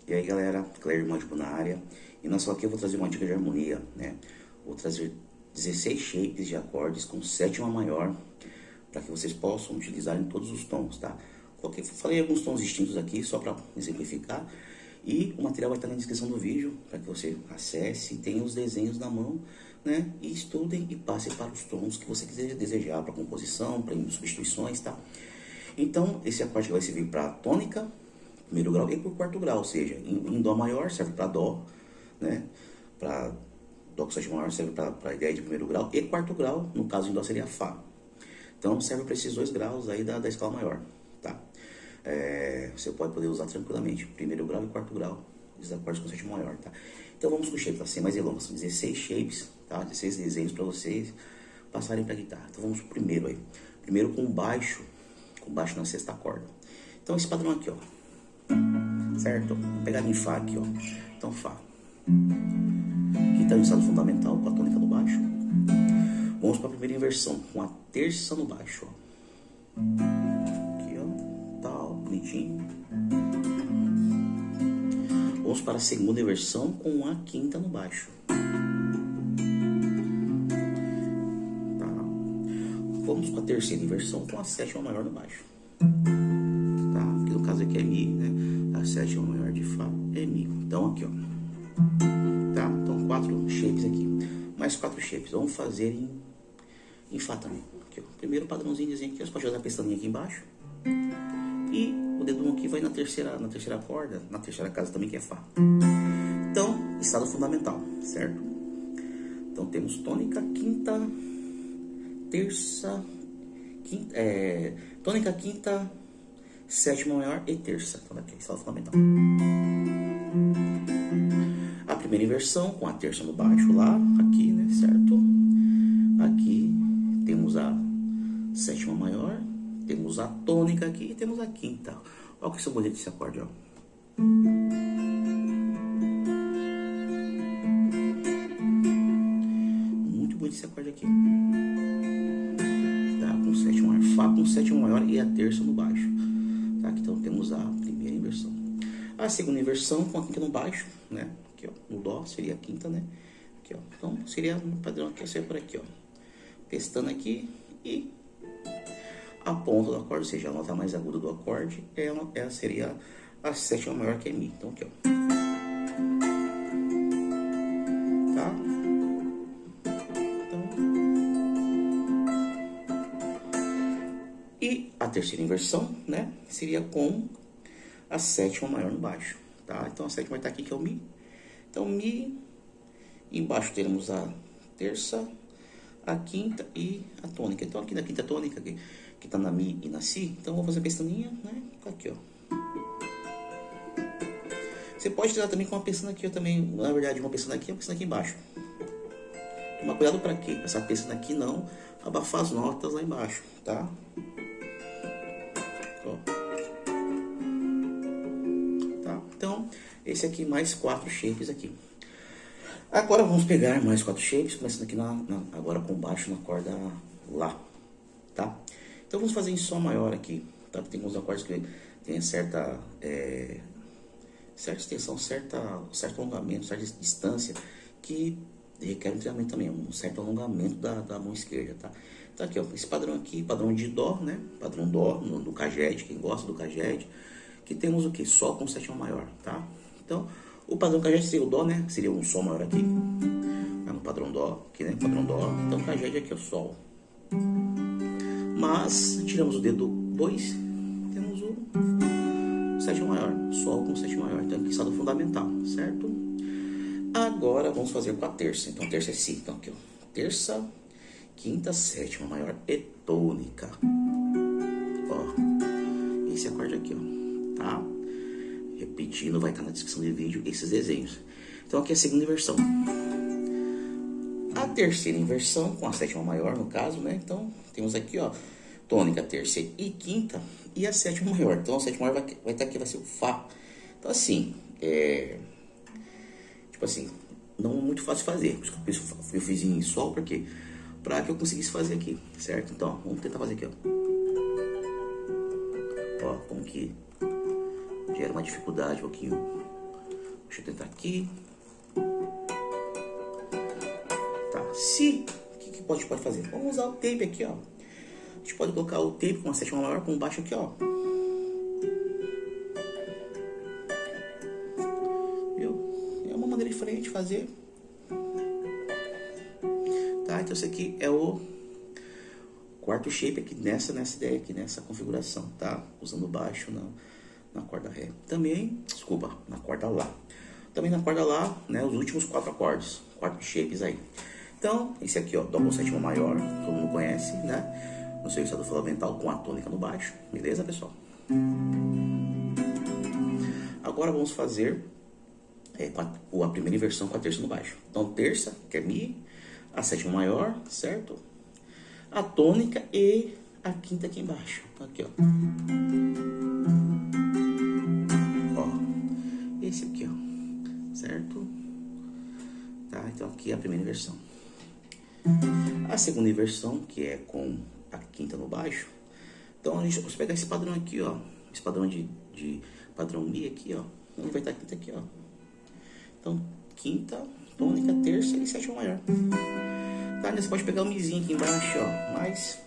E aí galera, Clério Mágico na área. E não só aqui eu vou trazer uma dica de harmonia, né? Vou trazer 16 shapes de acordes com sétima maior, para que vocês possam utilizar em todos os tons, tá? Falei alguns tons distintos aqui, só para exemplificar. E o material vai estar na descrição do vídeo, para que você acesse, tenha os desenhos na mão, né? E estudem e passem para os tons que você quiser desejar, para composição, para substituições, tá? Então, esse acorde vai servir para tônica, primeiro grau e por quarto grau, ou seja, em Dó maior serve para Dó, né? Para Dó com sétima maior serve para a ideia de primeiro grau, e quarto grau, no caso em Dó seria Fá. Então serve para esses dois graus aí da escala maior, tá? Você pode poder usar tranquilamente, primeiro grau e quarto grau, esses acordes com sétima maior, tá? Então vamos com o shape, tá? Sem mais delongas, são 16 shapes, tá? 16 desenhos para vocês passarem para guitarra. Então vamos pro primeiro aí. Primeiro com baixo na sexta corda. Então esse padrão aqui, ó. Certo? Vou pegar em Fá aqui, ó. Então Fá. Aqui tá no estado fundamental com a tônica no baixo. Vamos para a primeira inversão com a terça no baixo, ó. Aqui, ó. Tal, bonitinho. Vamos para a segunda inversão com a quinta no baixo. Vamos com a terceira inversão com a sétima maior no baixo. Tá? Que no caso aqui é Mi, né? A sétima maior de Fá é Mi. Então aqui, ó. Tá? Então 4 shapes aqui. Mais 4 shapes. Vamos fazer em Fá também. Aqui, ó. Primeiro padrãozinho aqui. Você pode usar a pestaninha aqui embaixo. E o dedão aqui vai na terceira corda. Na terceira casa também, que é Fá. Então, estado fundamental, certo? Então temos tônica, quinta, terça, quinta, tônica, quinta, sétima maior e terça. Então aqui, estado fundamental. A primeira inversão com a terça no baixo lá, aqui, né, certo? Aqui temos a sétima maior, temos a tônica aqui e temos a quinta. Olha que bonito esse acorde, ó. Muito bonito esse acorde aqui. Fá com sétima maior e a terça no baixo, tá? Então temos a primeira inversão. A segunda inversão com a quinta no baixo, né? Aqui, ó, no Dó seria a quinta, né? Aqui, ó. Então seria um padrão aqui, seria por aqui, ó. Pestana aqui e a ponta do acorde, ou seja, a nota mais aguda do acorde, ela seria a sétima maior, que é Mi. Então aqui, ó. Tá? E a terceira inversão, né, seria com a sétima maior no baixo, tá? Então a sétima vai estar aqui, que é o Mi. Então Mi, embaixo teremos a terça, a quinta e a tônica. Então aqui na quinta tônica, que tá na Mi e na Si, então vou fazer a pestaninha, né, aqui, ó. Você pode tirar também com uma pestana aqui, ó, também, na verdade, uma pestana aqui e uma pestana aqui embaixo. Toma cuidado para quê? Essa pestana aqui não abafar as notas lá embaixo, tá? Tá? Então, esse aqui mais 4 shapes aqui. Agora vamos pegar mais 4 shapes, começando aqui agora com baixo na corda Lá, tá? Então vamos fazer em Sol maior aqui, tá? Tem alguns acordes que tem certa extensão, certo alongamento, certa distância, que requer um treinamento também, um certo alongamento da mão esquerda, tá? Então aqui, ó, esse padrão aqui, padrão de Dó, né? Padrão Dó do Caged, quem gosta do Caged, que temos o que? Sol com sétima maior, tá? Então, o padrão Caged seria o Dó, né? Seria um Sol maior aqui, tá? No padrão Dó, aqui, né? Padrão Dó, então Caged aqui é o Sol. Mas, tiramos o dedo 2, temos o sétima maior, Sol com sétima maior, então aqui estado fundamental, certo? Agora vamos fazer com a terça, então terça é Si, então aqui, ó, terça, quinta, sétima maior e tônica. Ó, esse acorde aqui, ó, tá? Repetindo, vai estar na descrição do vídeo esses desenhos. Então aqui é a segunda inversão. A terceira inversão com a sétima maior, no caso, né? Então temos aqui, ó, tônica, terça e quinta e a sétima maior. Então a sétima maior vai estar aqui, vai ser o Fá. Então assim, tipo assim, não é muito fácil de fazer. Por isso que eu fiz em Sol, porque para que eu conseguisse fazer aqui, certo? Então, vamos tentar fazer aqui, ó. Ó, como que gera uma dificuldade um pouquinho Deixa eu tentar aqui. Tá, se... O que pode fazer? Vamos usar o tape aqui, ó. A gente pode colocar o tape com a sétima maior, com baixo aqui, ó. Viu? É uma maneira diferente de fazer. Tá, então esse aqui é o quarto shape aqui nessa ideia aqui, nessa configuração, tá? Usando baixo na corda Ré. Também, desculpa, na corda Lá. Também na corda Lá, né? Os últimos 4 acordes, 4 shapes aí. Então, esse aqui, ó, Dó com sétima maior, todo mundo conhece, né? No seu estado fundamental com a tônica no baixo, beleza, pessoal? Agora vamos fazer a primeira inversão com a terça no baixo. Então, terça, que é Mi, a sétima maior, certo? A tônica e a quinta aqui embaixo. Aqui, ó. Ó, esse aqui, ó, certo? Tá, então aqui é a primeira inversão. A segunda inversão, que é com a quinta no baixo. Então, você pega esse padrão aqui, ó. Esse padrão de padrão Mi aqui, ó. Onde vai estar a quinta aqui, ó. Então, quinta, tônica, terça e sétima maior. Tá, você pode pegar o Mizinho aqui embaixo, ó. Mais.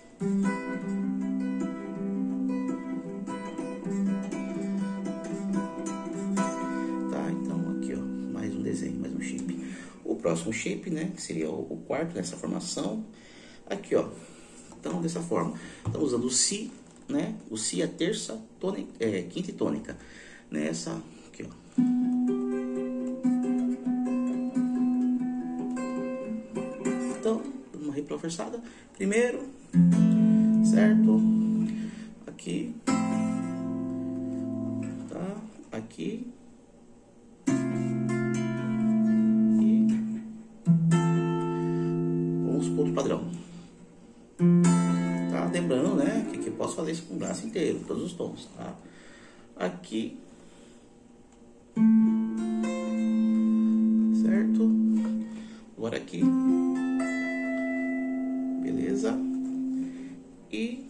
Tá, então aqui, ó. Mais um desenho, mais um shape. O próximo shape, né, que seria o quarto nessa formação, aqui, ó. Então, dessa forma, estamos usando o Si, né, o Si, a terça, tônica, quinta e tônica, nessa, aqui, ó. Então, uma repro forçada, primeiro, certo, aqui, tá, aqui, outro padrão. Tá? Lembrando, né, que eu posso fazer isso com o braço inteiro, todos os tons, tá? Aqui, certo? Agora aqui, beleza? E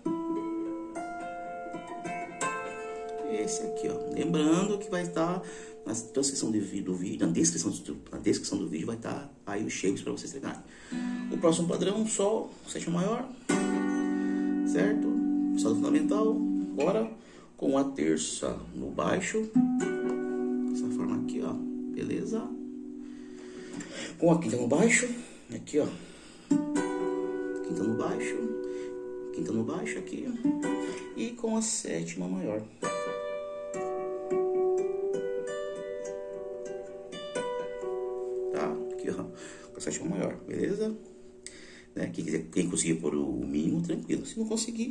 esse aqui, ó. Lembrando que vai estar na descrição do vídeo, na descrição do vídeo vai estar aí os shapes para vocês treinarem. O próximo padrão, Sol, sétima maior, certo? Sol fundamental, agora com a terça no baixo, dessa forma aqui, ó, beleza? Com a quinta no baixo, aqui, ó, quinta no baixo aqui, e com a sétima maior. Tá? Aqui, ó, com a sétima maior, beleza? Né? Quem conseguir pôr o mínimo, tranquilo. Se não conseguir,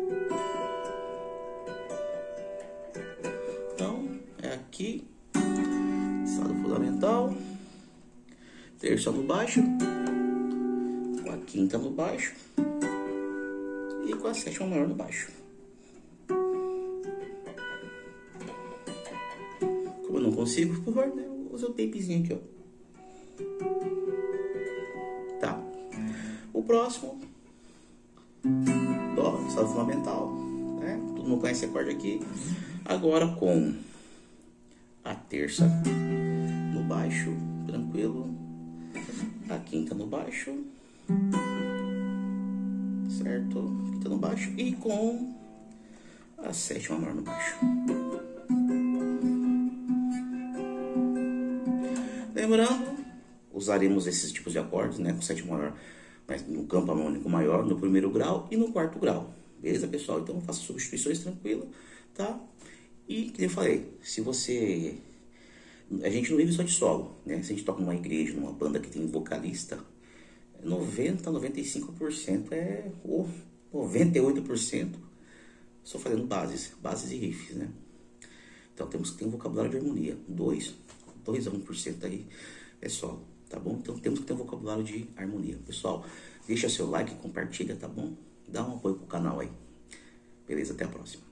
então é aqui, estado fundamental, terça no baixo, com a quinta no baixo e com a sétima maior no baixo. Como eu não consigo pôr, né, eu uso o tapezinho aqui, ó. Tá. O próximo, Dó, estado fundamental, né? Todo mundo conhece a corda aqui. Agora com a terça no baixo, tranquilo. A quinta no baixo, certo? Quinta no baixo e com a sétima maior no baixo. Lembrando, usaremos esses tipos de acordes, né, com sétima maior, mas no campo harmônico maior, no primeiro grau e no quarto grau. Beleza, pessoal? Então, faça substituições tranquilo, tá? E, como eu falei, se você... A gente não vive só de solo, né? Se a gente toca numa igreja, numa banda que tem vocalista, 95% ou 98% só fazendo bases e riffs, né? Então, temos que ter um vocabulário de harmonia. 2 a 1% aí é solo, tá bom? Então, temos que ter um vocabulário de harmonia. Pessoal, deixa seu like, compartilha, tá bom? Dá um apoio pro canal aí. Beleza? Até a próxima.